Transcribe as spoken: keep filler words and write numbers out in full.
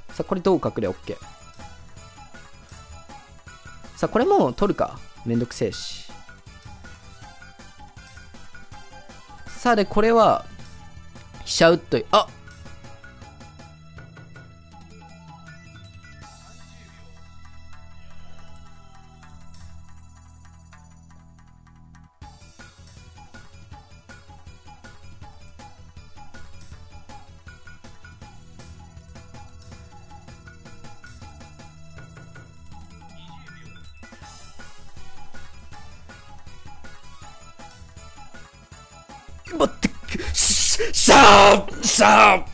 さあ、これどう隠れ OK。さあ、これも取るか。めんどくせえし。さあ、で、これは、飛車打っとい、あっ待って、しゃーしゃー